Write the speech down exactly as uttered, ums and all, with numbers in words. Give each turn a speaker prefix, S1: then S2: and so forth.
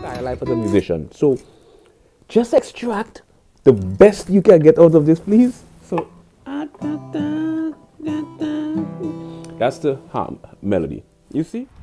S1: skyline for the musician. So just extract the best you can get out of this, please. So that's the harm melody. You see?